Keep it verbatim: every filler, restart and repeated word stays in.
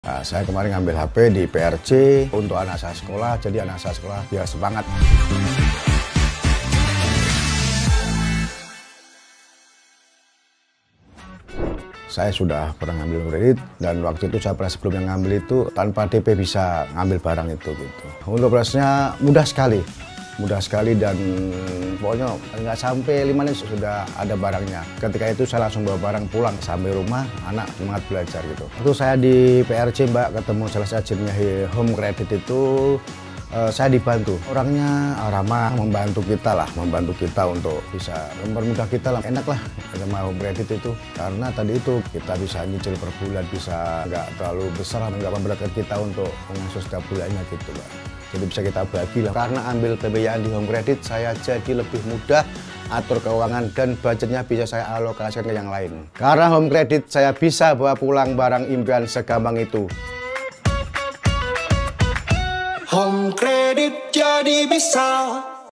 Nah, saya kemarin ngambil H P di P R C untuk anak saya sekolah, jadi anak saya sekolah biar semangat. Saya sudah pernah ngambil kredit dan waktu itu saya pernah sebelumnya ngambil itu tanpa D P bisa ngambil barang itu gitu. Untuk prosesnya mudah sekali. Mudah sekali dan pokoknya nggak sampai lima menit sudah ada barangnya. Ketika itu saya langsung bawa barang pulang sampai rumah, anak semangat belajar gitu. Waktu saya di P R C Mbak ketemu salah satu agennya Home Credit itu eh, saya dibantu. Orangnya ramah, membantu kita lah, membantu kita untuk bisa mempermudah kita lah. Enak lah sama Home Credit itu karena tadi itu kita bisa nyicil per bulan, bisa nggak terlalu besar, nggak memberatkan kita untuk mengasuh setiap bulannya gitu Mbak. Jadi bisa kita bagi lah. Karena ambil pembiayaan di Home Credit, saya jadi lebih mudah atur keuangan dan budgetnya bisa saya alokasikan ke yang lain. Karena Home Credit, saya bisa bawa pulang barang impian segampang itu. Home Credit jadi bisa.